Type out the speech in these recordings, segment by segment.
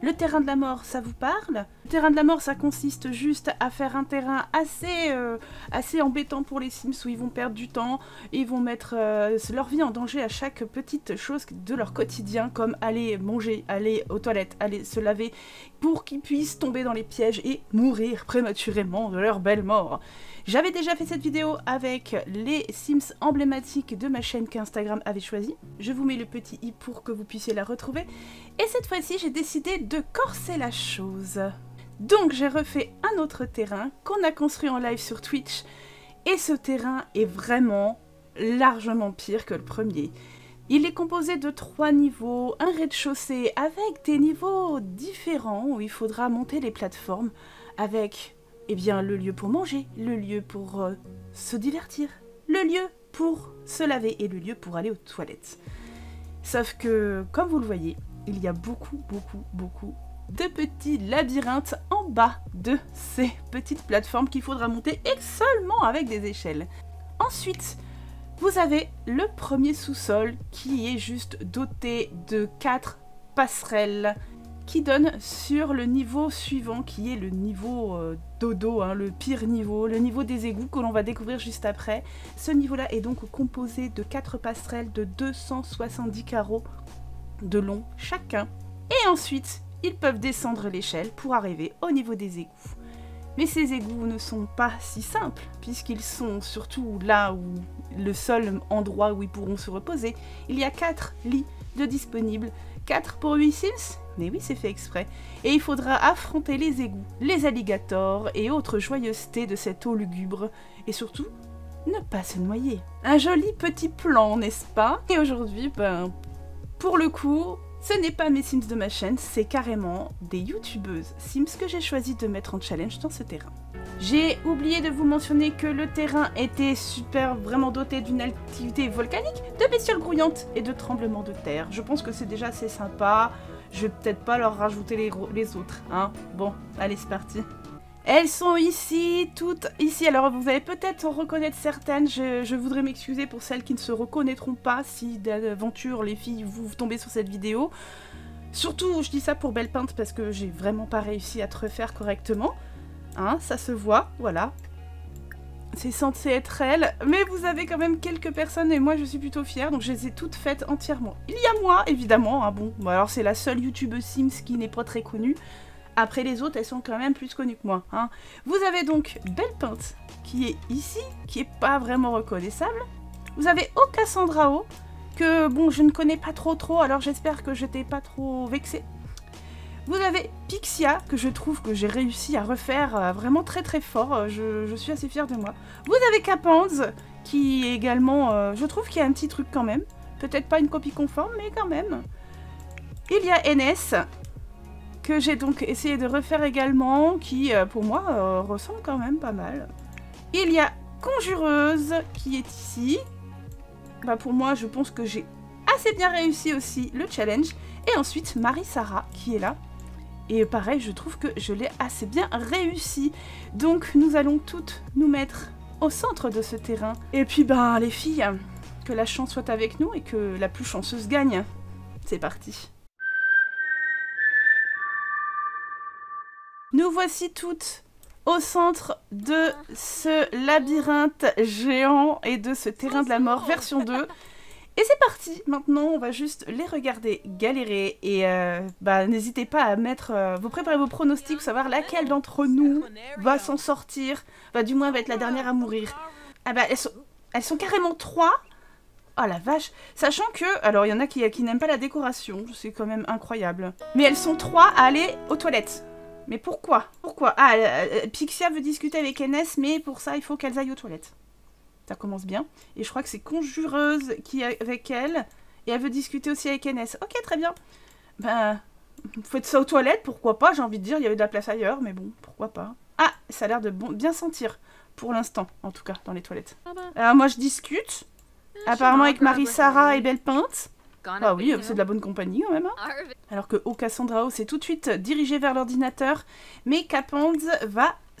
Le terrain de la mort, ça vous parle? Le terrain de la mort, ça consiste juste à faire un terrain assez embêtant pour les Sims, où ils vont perdre du temps, et ils vont mettre leur vie en danger à chaque petite chose de leur quotidien, comme aller manger, aller aux toilettes, aller se laver, pour qu'ils puissent tomber dans les pièges et mourir prématurément de leur belle mort. J'avais déjà fait cette vidéo avec les Sims emblématiques de ma chaîne qu'Instagram avait choisi. Je vous mets le petit i pour que vous puissiez la retrouver. Et cette fois-ci, j'ai décidé de corser la chose. Donc j'ai refait un autre terrain qu'on a construit en live sur Twitch. Et ce terrain est vraiment largement pire que le premier. Il est composé de 3 niveaux, un rez-de-chaussée avec des niveaux différents où il faudra monter les plateformes avec... eh bien, le lieu pour manger, le lieu pour se divertir, le lieu pour se laver et le lieu pour aller aux toilettes. Sauf que, comme vous le voyez, il y a beaucoup de petits labyrinthes en bas de ces petites plateformes qu'il faudra monter et seulement avec des échelles. Ensuite, vous avez le premier sous-sol qui est juste doté de 4 passerelles qui donne sur le niveau suivant, qui est le niveau dodo, hein, le pire niveau, le niveau des égouts que l'on va découvrir juste après. Ce niveau-là est donc composé de 4 passerelles de 270 carreaux de long chacun. Et ensuite, ils peuvent descendre l'échelle pour arriver au niveau des égouts. Mais ces égouts ne sont pas si simples, puisqu'ils sont surtout là où le seul endroit où ils pourront se reposer. Il y a 4 lits de disponibles, 4 pour 8 Sims. Mais oui, c'est fait exprès. Et il faudra affronter les égouts, les alligators et autres joyeusetés de cette eau lugubre. Et surtout, ne pas se noyer. Un joli petit plan, n'est-ce pas? Et aujourd'hui, ben, pour le coup, ce n'est pas mes Sims de ma chaîne, c'est carrément des youtubeuses Sims que j'ai choisi de mettre en challenge dans ce terrain. J'ai oublié de vous mentionner que le terrain était super, vraiment doté d'une activité volcanique, de bestioles grouillantes et de tremblements de terre. Je pense que c'est déjà assez sympa. Je vais peut-être pas leur rajouter les autres, hein. Bon, allez, c'est parti. Elles sont ici, toutes ici. Alors, vous allez peut-être en reconnaître certaines. Je voudrais m'excuser pour celles qui ne se reconnaîtront pas si d'aventure, les filles, vous tombez sur cette vidéo. Surtout, je dis ça pour Belle Peinte parce que j'ai vraiment pas réussi à te refaire correctement. Hein, ça se voit, voilà. C'est censé être elle, mais vous avez quand même quelques personnes et moi je suis plutôt fière, donc je les ai toutes faites entièrement. Il y a moi, évidemment, hein, bon, alors c'est la seule youtubeuse Sims qui n'est pas très connue. Après les autres, elles sont quand même plus connues que moi. Hein. Vous avez donc Belle Peinte, qui est ici, qui est pas vraiment reconnaissable. Vous avez Okassandrao, que bon, je ne connais pas trop, alors j'espère que je t'ai pas trop vexée. Vous avez Pixia, que je trouve que j'ai réussi à refaire vraiment très fort, je suis assez fière de moi. Vous avez Capanz, qui est également, je trouve qu'il y a un petit truc quand même. Peut-être pas une copie conforme, mais quand même. Il y a NS, que j'ai donc essayé de refaire également, qui pour moi ressemble quand même pas mal. Il y a Conjureuse, qui est ici. Bah pour moi, je pense que j'ai assez bien réussi aussi le challenge. Et ensuite, Marie-Sara, qui est là. Et pareil, je trouve que je l'ai assez bien réussi. Donc, nous allons toutes nous mettre au centre de ce terrain. Et puis, ben, les filles, que la chance soit avec nous et que la plus chanceuse gagne. C'est parti. Nous voici toutes au centre de ce labyrinthe géant et de ce terrain de la mort version 2. Et c'est parti, maintenant on va juste les regarder galérer et bah, n'hésitez pas à mettre, vous préparez vos pronostics pour savoir laquelle d'entre nous va s'en sortir, bah du moins va être la dernière à mourir. Ah bah elles sont carrément 3. Oh la vache, sachant que, alors il y en a qui n'aiment pas la décoration, c'est quand même incroyable. Mais elles sont 3 à aller aux toilettes. Mais pourquoi? Pourquoi? Ah, Pixia veut discuter avec NS, mais pour ça il faut qu'elles aillent aux toilettes. Ça commence bien. Et je crois que c'est Conjureuse qui est avec elle. Et elle veut discuter aussi avec NS. Ok, très bien. Ben, faites ça aux toilettes, pourquoi pas. J'ai envie de dire, il y avait de la place ailleurs, mais bon, pourquoi pas. Ah, ça a l'air de bien sentir. Pour l'instant, en tout cas, dans les toilettes. Alors moi, je discute. Apparemment avec Marie-Sara et Belle Peinte. Ah oui, c'est de la bonne compagnie quand même. Hein. Alors que Okassandrao s'est tout de suite dirigé vers l'ordinateur. Mais Capanz va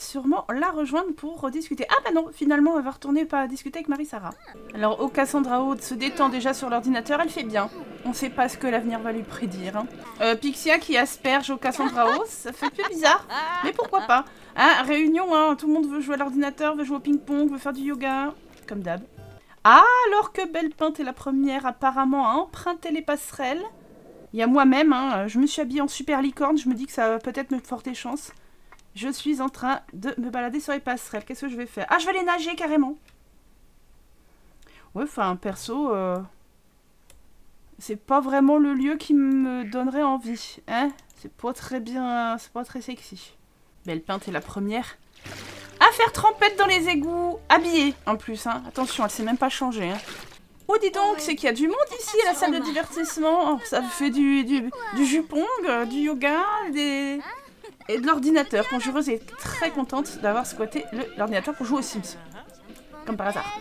sûrement la rejoindre pour rediscuter. Ah bah non, finalement, elle va retourner pas discuter avec Marie-Sara. Alors, Cassandra Aude se détend déjà sur l'ordinateur, elle fait bien. On sait pas ce que l'avenir va lui prédire. Hein. Pixia qui asperge Cassandra Aude, ça fait plus bizarre. Mais pourquoi pas? Hein, réunion, hein, tout le monde veut jouer à l'ordinateur, veut jouer au ping-pong, veut faire du yoga, comme d'hab. Ah, alors que Bellepinte est la première apparemment à emprunter les passerelles. Il y a moi-même, hein, je me suis habillée en super licorne, je me dis que ça va peut-être me porter chance. Je suis en train de me balader sur les passerelles. Qu'est-ce que je vais faire? Ah, je vais aller nager carrément. Ouais, enfin, perso, c'est pas vraiment le lieu qui me donnerait envie. Hein? C'est pas très bien, c'est pas très sexy. Bellepinte est la première à faire trempette dans les égouts. Habillée, en plus, hein. Attention, elle s'est même pas changée, hein. Oh, dis donc, c'est qu'il y a du monde ici à la salle de divertissement. Ça fait du jupong, du yoga, et de l'ordinateur. Conjureuse est très contente d'avoir squatté l'ordinateur pour jouer aux Sims. Comme par hasard.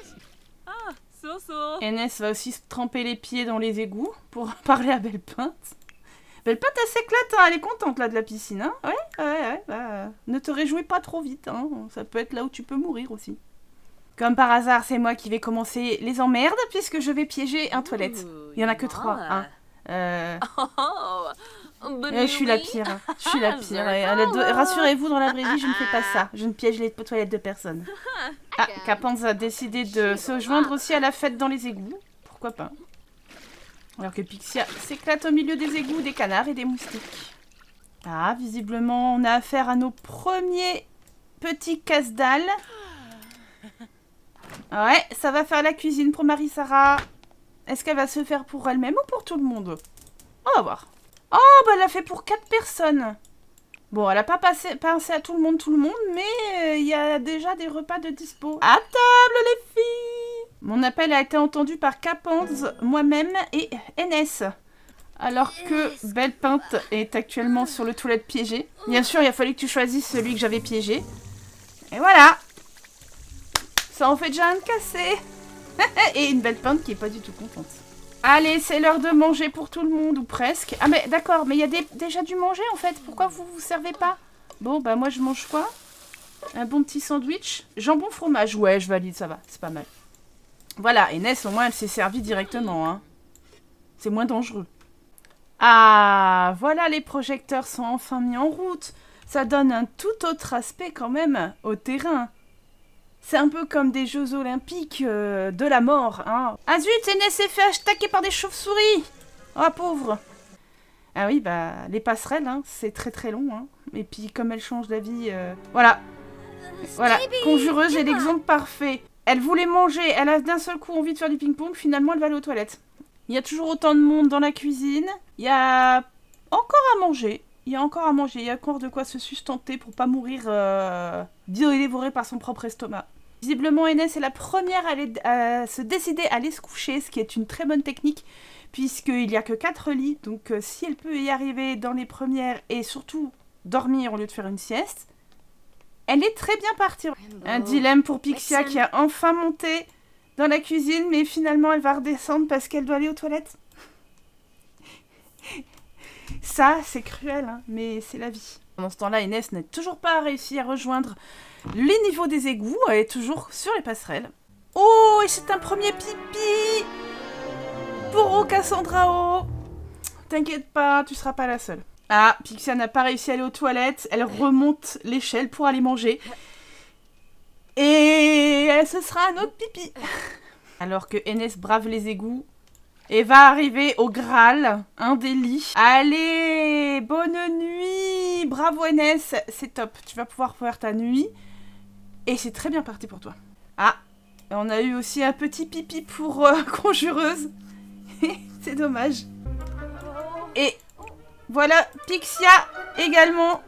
Enes va aussi se tremper les pieds dans les égouts pour parler à Bellepinte. Bellepinte, elle s'éclate, hein. Elle est contente là de la piscine. Hein. Ouais, bah, ne te réjouis pas trop vite. Hein. Ça peut être là où tu peux mourir aussi. Comme par hasard, c'est moi qui vais commencer les emmerdes puisque je vais piéger un toilette. Il y en a que 3. Hein. Je suis la pire. Je suis la pire. Rassurez-vous, dans la vraie vie, je ne fais pas ça. Je ne piège les toilettes de personne. Ah, Capanz a décidé de se joindre aussi à la fête dans les égouts. Pourquoi pas? Alors que Pixia s'éclate au milieu des égouts, des canards et des moustiques. Ah, visiblement, on a affaire à nos premiers petits casse-dalles. Ouais, ça va faire la cuisine pour Marie-Sara. Est-ce qu'elle va se faire pour elle-même ou pour tout le monde? On va voir. Oh, bah elle l'a fait pour 4 personnes. Bon, elle n'a pas pensé à tout le monde, mais il y a déjà des repas de dispo. À table, les filles! Mon appel a été entendu par Capanz, moi-même et Enes. Alors que Bellepinte est actuellement sur le toilette piégé. Bien sûr, il a fallu que tu choisisses celui que j'avais piégé. Et voilà! Ça en fait déjà un de cassé. Et une Bellepinte qui est pas du tout contente. Allez, c'est l'heure de manger pour tout le monde, ou presque. Ah mais d'accord, mais il y a déjà dû manger en fait. Pourquoi vous vous servez pas? Bon, bah moi je mange quoi? Un bon petit sandwich. Jambon fromage, ouais, je valide, ça va, c'est pas mal. Voilà, Enes au moins elle s'est servie directement. Hein. C'est moins dangereux. Ah, voilà, les projecteurs sont enfin mis en route. Ça donne un tout autre aspect quand même au terrain. C'est un peu comme des Jeux Olympiques de la mort, hein. Ah zut, Enes s'est fait attaquer par des chauves-souris. Oh, pauvre. Ah oui, bah, les passerelles, hein, c'est très très long, hein. Et puis, comme elle change d'avis, voilà. Voilà, Conjureuse est l'exemple parfait. Elle voulait manger, elle a d'un seul coup envie de faire du ping-pong, finalement elle va aller aux toilettes. Il y a toujours autant de monde dans la cuisine. Il y a encore à manger. Il y a encore de quoi se sustenter pour pas mourir dévoré par son propre estomac. Visiblement, Enes est la première à se décider à aller se coucher, ce qui est une très bonne technique, puisqu'il n'y a que 4 lits. Donc si elle peut y arriver dans les premières et surtout dormir au lieu de faire une sieste, elle est très bien partie. Un dilemme pour Pixia qui a enfin monté dans la cuisine, mais finalement elle va redescendre parce qu'elle doit aller aux toilettes. Ça, c'est cruel, hein, mais c'est la vie. Pendant ce temps-là, Enes n'a toujours pas réussi à rejoindre les niveaux des égouts. Elle est toujours sur les passerelles. Oh, et c'est un premier pipi pour Cassandra. T'inquiète pas, tu seras pas la seule. Ah, Pixia n'a pas réussi à aller aux toilettes. Elle remonte l'échelle pour aller manger. Et ce sera un autre pipi. Alors que Enes brave les égouts. Et va arriver au Graal, un des lits. Allez, bonne nuit. Bravo Enes, c'est top. Tu vas pouvoir faire ta nuit. Et c'est très bien parti pour toi. Ah, on a eu aussi un petit pipi pour Conjureuse. C'est dommage. Et voilà, Pixia également.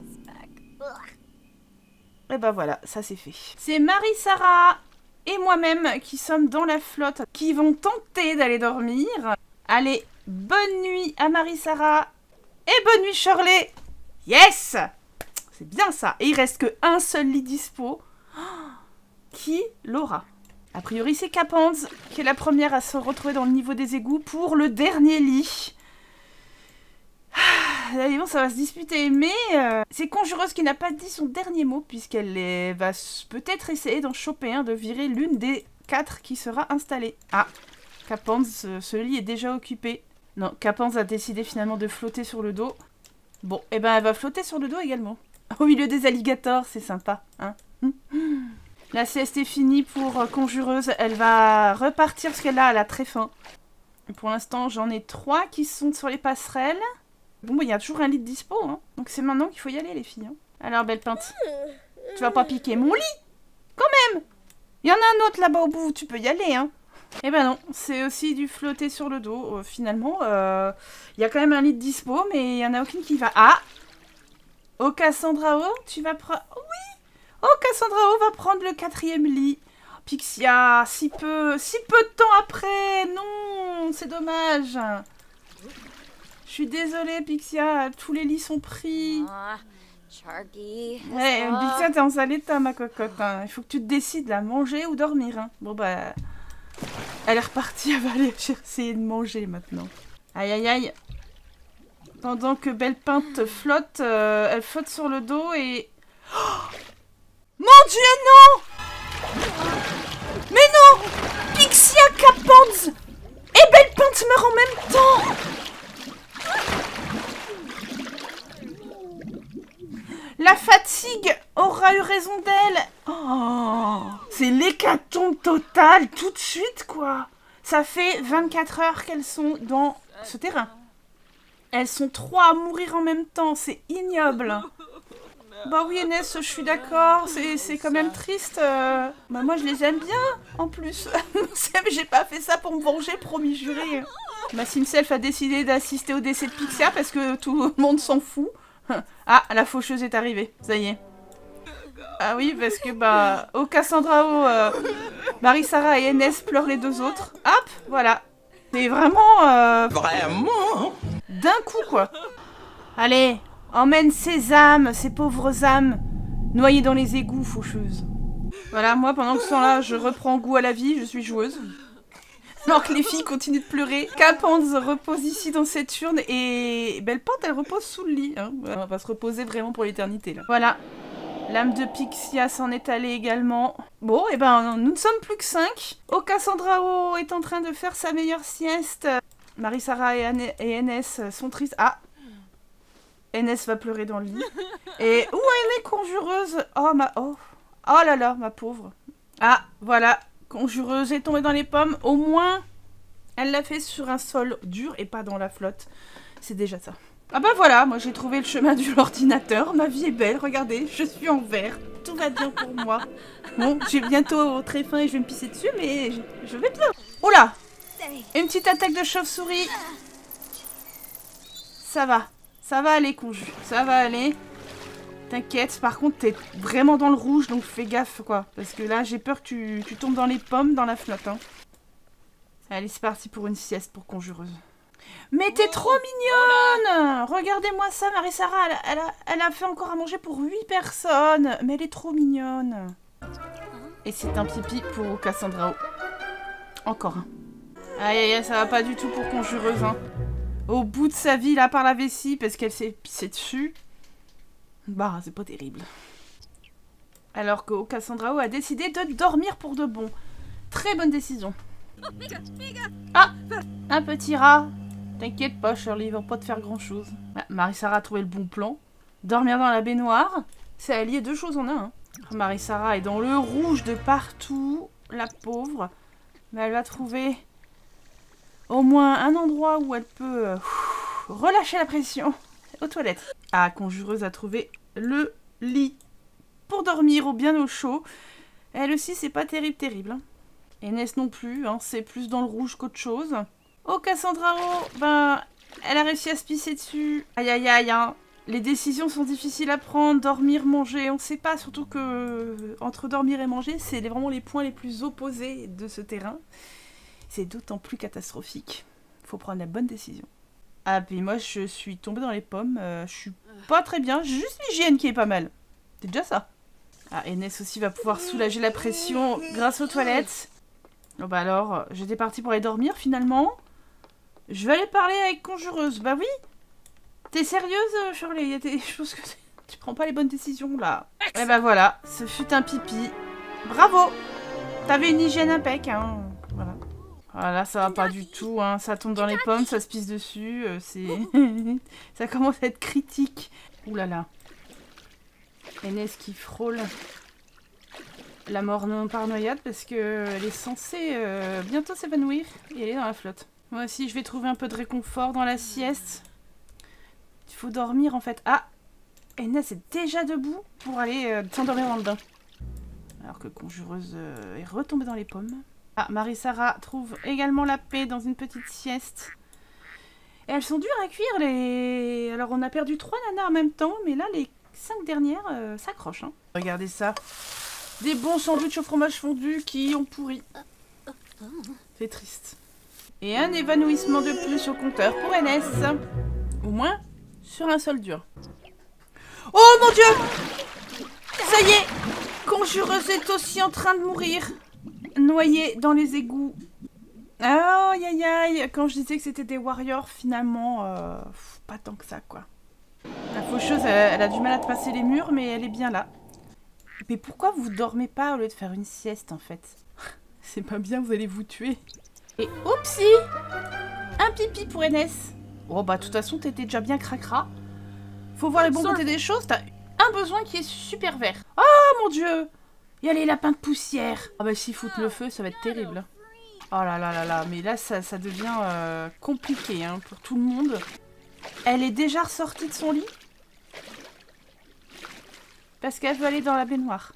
Et ben voilà, ça c'est fait. C'est Marie-Sara et moi-même qui sommes dans la flotte, qui vont tenter d'aller dormir. Allez, bonne nuit à Marie-Sara et bonne nuit Shirley. Yes! C'est bien ça. Et il reste qu'un seul lit dispo. Qui l'aura? A priori, c'est Capanz qui est la première à se retrouver dans le niveau des égouts pour le dernier lit. bon, ça va se disputer, mais c'est Conjureuse qui n'a pas dit son dernier mot, puisqu'elle va peut-être essayer d'en choper un, de virer l'une des 4 qui sera installée. Ah, Capans, ce lit est déjà occupé. Non, Capans a décidé finalement de flotter sur le dos. Bon, et ben elle va flotter sur le dos également. Au milieu des alligators, c'est sympa, hein. La sieste est finie pour Conjureuse, elle va repartir parce qu'elle a très faim. Pour l'instant, j'en ai 3 qui sont sur les passerelles. Bon, bah, il y a toujours un lit de dispo, hein. Donc c'est maintenant qu'il faut y aller, les filles. Hein. Alors, belle pinte, tu vas pas piquer mon lit? Quand même! Il y en a un autre là-bas au bout, tu peux y aller, hein. Eh ben non, c'est aussi du flotter sur le dos. Finalement, il y a quand même un lit de dispo, mais il y en a aucune qui va... Ah! Oh, Cassandrao, tu vas prendre... Oui! Oh, Cassandrao va prendre le 4e lit. Pixia, si peu de temps après. Non, c'est dommage. Je suis désolée, Pixia, tous les lits sont pris. Ouais, Pixia, t'es en sale état, ma cocotte. Hein. Il faut que tu te décides, là, manger ou dormir. Hein. Bon, bah... Elle est repartie, elle va aller essayer de manger, maintenant. Aïe, aïe, aïe. Pendant que Belle Pinte flotte, elle flotte sur le dos et... Oh, mon Dieu, non! Mais non! Pixia, Capans et Belle Pinte meurent en même temps! La fatigue aura eu raison d'elle. Oh, c'est l'hécatombe totale tout de suite, quoi. Ça fait 24 heures qu'elles sont dans ce terrain. Elles sont 3 à mourir en même temps. C'est ignoble. Bah oui, Enes, je suis d'accord. C'est quand même triste. Bah moi, je les aime bien, en plus. J'ai pas fait ça pour me venger, promis juré. Ma Simself a décidé d'assister au décès de Pixia parce que tout le monde s'en fout. Ah, la faucheuse est arrivée, ça y est. Ah oui, parce que bah, au Cassandrao, Marie-Sara et Enes pleurent les 2 autres. Hop, voilà. C'est vraiment... Vraiment d'un coup, quoi. Allez, emmène ces âmes, ces pauvres âmes, noyées dans les égouts, faucheuse. Voilà, moi, pendant que ce temps-là, je reprends goût à la vie, je suis joueuse. Alors que les filles continuent de pleurer. Capans repose ici dans cette urne et Belle Pinte, elle repose sous le lit. Hein. On va se reposer vraiment pour l'éternité, là. Voilà. L'âme de Pixia s'en est allée également. Bon, et ben, nous ne sommes plus que 5. Oh, Cassandrao est en train de faire sa meilleure sieste. Marie-Sara et Enes sont tristes. Ah! Enes va pleurer dans le lit. Et où elle est, Conjureuse? Oh, oh là là, ma pauvre. Ah, voilà. Conjureuse est tombée dans les pommes. Au moins, elle l'a fait sur un sol dur et pas dans la flotte. C'est déjà ça. Ah bah voilà, moi j'ai trouvé le chemin de l'ordinateur. Ma vie est belle, regardez, je suis en vert. Tout va bien pour moi. Bon, j'ai bientôt très faim et je vais me pisser dessus, mais je vais bien. Oh là! Une petite attaque de chauve-souris. Ça va aller, Conju. Ça va aller. T'inquiète, par contre, t'es vraiment dans le rouge, donc fais gaffe, quoi. Parce que là, j'ai peur que tu tombes dans les pommes, dans la flotte, hein. Allez, c'est parti pour une sieste pour Conjureuse. Mais t'es trop mignonne! Regardez-moi ça, Marie-Sara, elle a fait encore à manger pour 8 personnes. Mais elle est trop mignonne. Et c'est un pipi pour Cassandrao. Encore un. Aïe, aïe, aïe, ça va pas du tout pour Conjureuse, hein. Au bout de sa vie, là, par la vessie, parce qu'elle s'est pissée dessus. Bah, c'est pas terrible. Alors que Cassandrao a décidé de dormir pour de bon. Très bonne décision. Ah! Un petit rat. T'inquiète pas, Shirley, il va pas te faire grand chose. Ah, Marie-Sara a trouvé le bon plan. Dormir dans la baignoire. C'est allier 2 choses en un. Hein. Marie-Sara est dans le rouge de partout. La pauvre. Mais elle va trouver au moins un endroit où elle peut relâcher la pression. Aux toilettes. Ah, Conjureuse a trouvé le lit pour dormir bien au chaud. Elle aussi, c'est pas terrible. Hein. Enes non plus, hein, c'est plus dans le rouge qu'autre chose. Oh, Cassandrao, ben, elle a réussi à se pisser dessus. Aïe, aïe, aïe, hein. Les décisions sont difficiles à prendre, dormir, manger, on sait pas, surtout que entre dormir et manger, c'est vraiment les points les plus opposés de ce terrain. C'est d'autant plus catastrophique. Faut prendre la bonne décision. Ah, puis moi, je suis tombée dans les pommes. Je suis pas très bien. J'ai juste l'hygiène qui est pas mal. C'est déjà ça. Ah, Enes aussi va pouvoir soulager la pression grâce aux toilettes. Oh, bah alors, j'étais partie pour aller dormir, finalement. Je vais aller parler avec Conjureuse. Bah oui. T'es sérieuse, Shirley? Il y a des choses que tu prends pas les bonnes décisions, là. Et bah voilà, ce fut un pipi. Bravo! T'avais une hygiène impec, hein. Voilà. Voilà, ça va pas du tout, hein. Ça tombe dans les pommes, ça se pisse dessus, c'est... ça commence à être critique. Ouh là là. Enes qui frôle la mort non par noyade parce qu'elle est censée bientôt s'évanouir et elle est dans la flotte. Moi aussi, je vais trouver un peu de réconfort dans la sieste. Il faut dormir en fait. Ah! Enes est déjà debout pour aller s'endormir dans le bain. Alors que Conjureuse est retombée dans les pommes. Ah, Marie-Sara trouve également la paix dans une petite sieste. Et elles sont dures à cuire, les... Alors, on a perdu 3 nanas en même temps, mais là, les 5 dernières s'accrochent. Hein. Regardez ça. Des bons sandwichs au fromage fondu qui ont pourri. C'est triste. Et un évanouissement de plus au compteur pour Enes. Au moins, sur un sol dur. Oh mon Dieu! Ça y est! Conjureuse est aussi en train de mourir. Noyée dans les égouts. Aïe aïe aïe. Quand je disais que c'était des warriors, finalement, pas tant que ça, quoi. La faucheuse, elle a du mal à passer les murs, mais elle est bien là. Mais pourquoi vous dormez pas au lieu de faire une sieste, en fait? C'est pas bien, vous allez vous tuer. Et oupsie! Un pipi pour Enes. Oh bah, de toute façon, t'étais déjà bien cracra. Faut voir les bons côtés des choses, t'as un besoin qui est super vert. Oh mon Dieu! Il y a les lapins de poussière. Ah bah s'ils foutent le feu, ça va être terrible. Oh là là là là, mais là ça devient compliqué hein, pour tout le monde. Elle est déjà ressortie de son lit. Parce qu'elle veut aller dans la baignoire.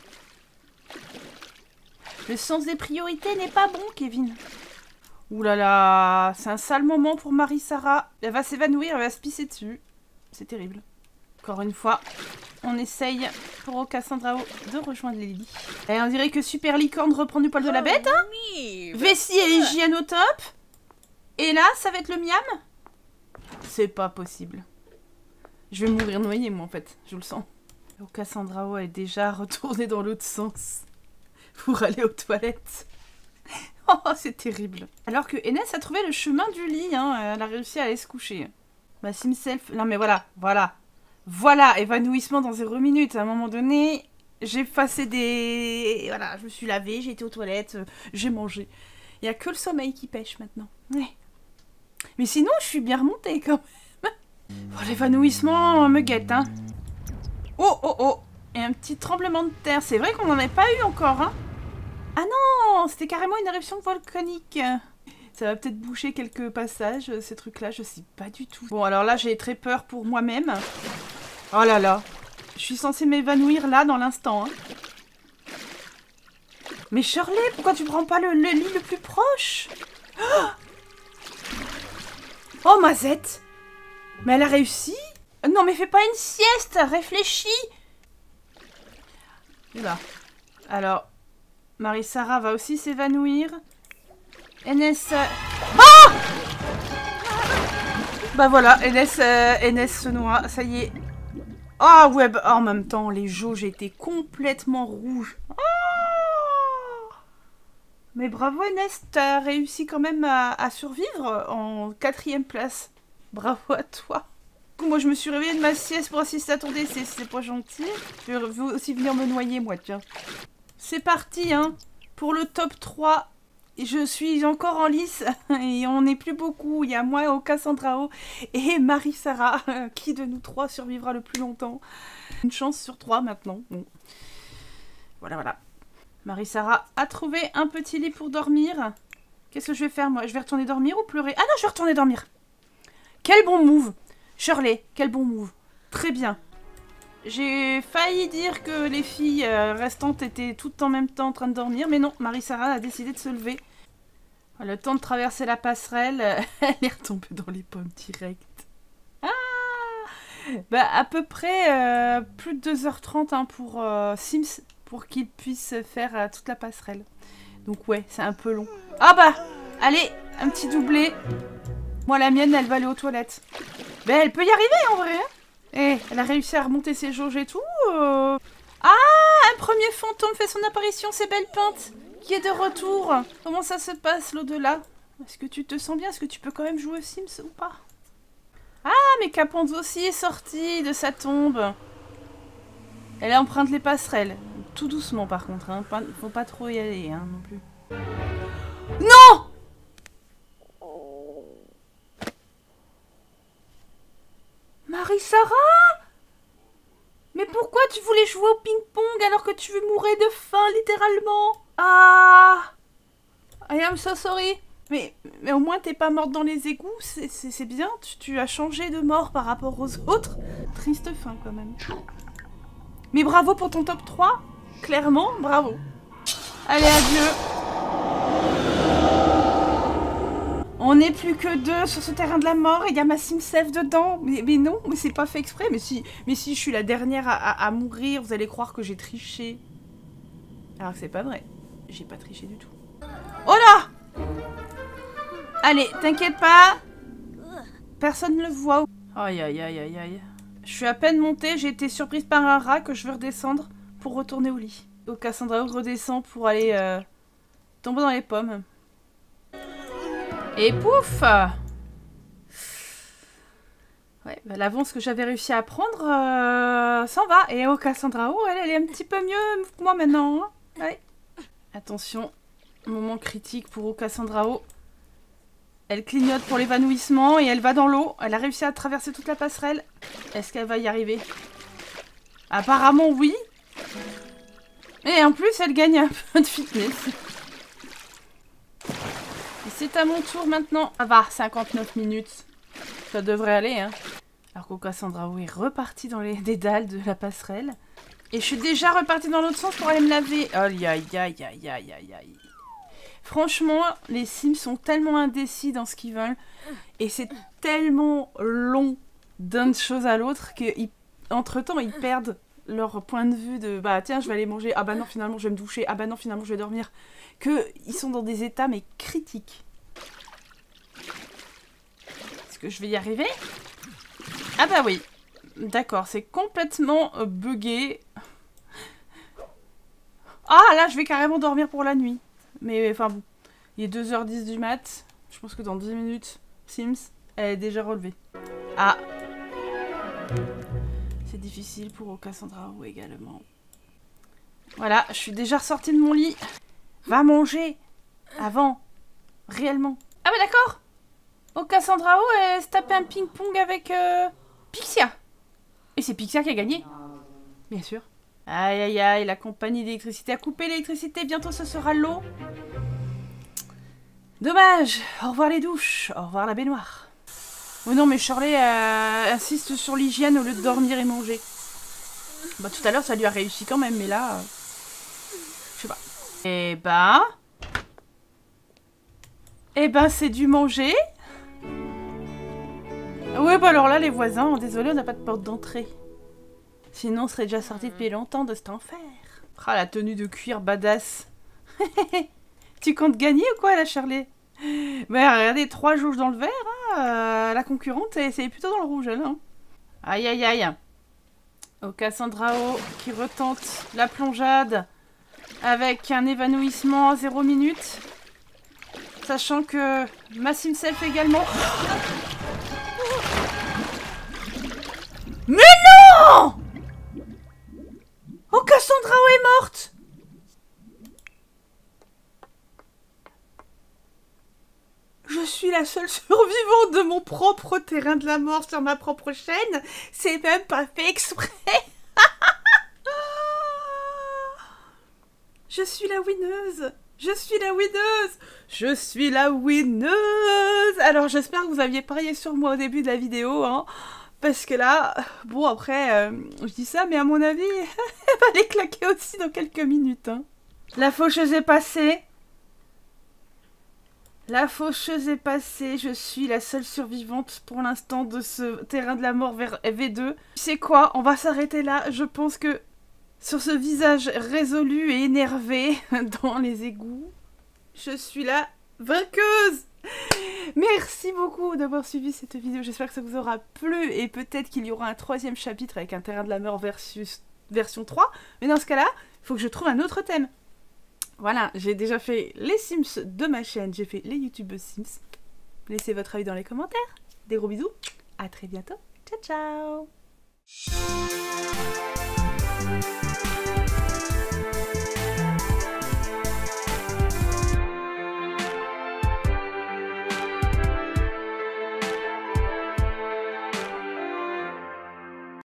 Le sens des priorités n'est pas bon, Kevin. Ouh là là, c'est un sale moment pour Marie-Sara. Elle va s'évanouir, elle va se pisser dessus. C'est terrible. Encore une fois, on essaye pour Cassandrao de rejoindre les lits. Et on dirait que Super Licorne reprend du poil de la bête. Hein, vessie et hygiène au top. Et là, ça va être le miam. C'est pas possible. Je vais mourir noyée, moi, en fait. Je le sens. Cassandrao est déjà retournée dans l'autre sens. Pour aller aux toilettes. Oh, c'est terrible. Alors que Enes a trouvé le chemin du lit. Hein. Elle a réussi à aller se coucher. Ma Simself... Non, mais voilà, voilà. Voilà, évanouissement dans 0 minutes. À un moment donné, j'ai effacé des... Voilà, je me suis lavée, j'ai été aux toilettes, j'ai mangé. Il n'y a que le sommeil qui pêche maintenant. Ouais. Mais sinon, je suis bien remontée quand même. Bon, l'évanouissement me guette, hein. Oh, oh, oh. Et un petit tremblement de terre. C'est vrai qu'on n'en avait pas eu encore, hein. Ah non, c'était carrément une éruption volcanique. Ça va peut-être boucher quelques passages, ces trucs-là, je sais pas du tout. Bon, alors là, j'ai très peur pour moi-même. Oh là là. Je suis censée m'évanouir là, dans l'instant. Hein. Mais Shirley, pourquoi tu prends pas le lit le plus proche? Oh, Mazette. Mais elle a réussi? Non, mais fais pas une sieste, réfléchis. Oula. Alors, Marie-Sara va aussi s'évanouir. Enes... Oh! Bah voilà, Enes se noie, ça y est. Ah ouais, bah, en même temps, les jauges étaient complètement rouges. Oh! Mais bravo Enes, t'as réussi quand même à survivre en 4e place. Bravo à toi. Moi je me suis réveillée de ma sieste pour assister à ton décès, c'est pas gentil. Je veux aussi venir me noyer moi, tiens. C'est parti, hein, pour le top 3. Je suis encore en lice et on n'est plus beaucoup. Il y a moi, Cassandrao et Marie-Sara. Qui de nous 3 survivra le plus longtemps? Une chance sur 3 maintenant. Bon. Voilà, voilà. Marie-Sara a trouvé un petit lit pour dormir. Qu'est-ce que je vais faire moi? Je vais retourner dormir ou pleurer? Ah non, je vais retourner dormir. Quel bon move. Shirley, quel bon move. Très bien. J'ai failli dire que les filles restantes étaient toutes en même temps en train de dormir, mais non, Marie-Sara a décidé de se lever. Le temps de traverser la passerelle, elle est retombée dans les pommes direct. Ah, bah, à peu près plus de 2h30 hein, pour Sims, pour qu'il puisse faire toute la passerelle. Donc ouais, c'est un peu long. Ah bah, allez, un petit doublé. Moi, la mienne, elle va aller aux toilettes. Ben, elle peut y arriver en vrai, hein. Eh, elle a réussi à remonter ses jauges et tout. Ah, un premier fantôme fait son apparition, c'est Belle Pinte qui est de retour. Comment ça se passe l'au-delà? Est-ce que tu te sens bien? Est-ce que tu peux quand même jouer aux Sims ou pas? Ah, mais Caponzo aussi est sorti de sa tombe. Elle emprunte les passerelles. Tout doucement par contre, hein. Faut pas trop y aller hein, non plus. Non! Marie-Sara? Mais pourquoi tu voulais jouer au ping-pong alors que tu veux mourir de faim, littéralement? Ah! I am so sorry. Mais au moins t'es pas morte dans les égouts, c'est bien, tu as changé de mort par rapport aux autres. Triste fin quand même. Mais bravo pour ton top 3, clairement, bravo. Allez, adieu. On n'est plus que 2 sur ce terrain de la mort et il y a ma Simsef dedans. Mais non, mais c'est pas fait exprès. Mais si je suis la dernière à mourir, vous allez croire que j'ai triché. Alors que c'est pas vrai. J'ai pas triché du tout. Oh là! Allez, t'inquiète pas. Personne ne le voit. Aïe, aïe, aïe, aïe, aïe. Je suis à peine montée, j'ai été surprise par un rat que je veux redescendre pour retourner au lit. Donc Cassandra redescend pour aller tomber dans les pommes. Et pouf! Ouais, bah, l'avance que j'avais réussi à prendre s'en va. Et oh, Cassandra, oh, elle est un petit peu mieux que moi maintenant. Hein. Ouais. Attention, moment critique pour Cassandra. Elle clignote pour l'évanouissement et elle va dans l'eau. Elle a réussi à traverser toute la passerelle. Est-ce qu'elle va y arriver? Apparemment, oui. Et en plus, elle gagne un peu de fitness. Et c'est à mon tour maintenant. Ah bah, 59 minutes. Ça devrait aller, hein. Alors que Cassandra est repartie dans les dédales de la passerelle. Et je suis déjà repartie dans l'autre sens pour aller me laver. Aïe, aïe, aïe, aïe, aïe, aïe, aïe. Franchement, les Sims sont tellement indécis dans ce qu'ils veulent. Et c'est tellement long d'une chose à l'autre qu'entre-temps, ils perdent leur point de vue de « Bah tiens, je vais aller manger. Ah bah non, finalement, je vais me doucher. Ah bah non, finalement, je vais dormir. » Qu'ils sont dans des états, mais critiques. Est-ce que je vais y arriver? Ah bah oui. D'accord, c'est complètement buggé. Ah, là, je vais carrément dormir pour la nuit. Mais enfin bon, il est 2h10 du mat. Je pense que dans 10 minutes, Sims, elle est déjà relevée. Ah. C'est difficile pour Cassandra également. Voilà, je suis déjà ressortie de mon lit. Va manger. Avant. Réellement. Ah bah d'accord. Cassandra elle se tapait un ping-pong avec Pixia. Et c'est Pixia qui a gagné. Bien sûr. Aïe aïe aïe, la compagnie d'électricité a coupé l'électricité, bientôt ce sera l'eau. Dommage. Au revoir les douches, au revoir la baignoire. Oh non mais Shirley insiste sur l'hygiène au lieu de dormir et manger. Bah tout à l'heure ça lui a réussi quand même, mais là... je sais pas. Eh ben c'est du manger. Ouais bah alors là les voisins, désolé on n'a pas de porte d'entrée. Sinon, on serait déjà sorti depuis longtemps de cet enfer. Ah, la tenue de cuir badass. Tu comptes gagner ou quoi, la Shirley? Bah, regardez, 3 jauges dans le vert. Hein, la concurrente, c'est plutôt dans le rouge, elle. Hein. Aïe, aïe, aïe. Cassandra qui retente la plongeade avec un évanouissement à 0 minute. Sachant que ma Simself également. Mais non! Cassandra est morte! Je suis la seule survivante de mon propre terrain de la mort sur ma propre chaîne. C'est même pas fait exprès. Je suis la winneuse. Je suis la winneuse. Je suis la winneuse. Alors j'espère que vous aviez parié sur moi au début de la vidéo, hein. Parce que là, bon après, je dis ça, mais à mon avis, elle va les claquer aussi dans quelques minutes. Hein. La faucheuse est passée. La faucheuse est passée. Je suis la seule survivante pour l'instant de ce terrain de la mort vers V2. Tu sais quoi? On va s'arrêter là. Je pense que sur ce visage résolu et énervé dans les égouts, je suis la vainqueuse. Merci beaucoup d'avoir suivi cette vidéo, j'espère que ça vous aura plu et peut-être qu'il y aura un 3e chapitre avec un terrain de la mort version 3, mais dans ce cas-là, il faut que je trouve un autre thème. Voilà, j'ai déjà fait les Sims de ma chaîne, j'ai fait les YouTubeuses Sims. Laissez votre avis dans les commentaires, des gros bisous À très bientôt. Ciao ciao.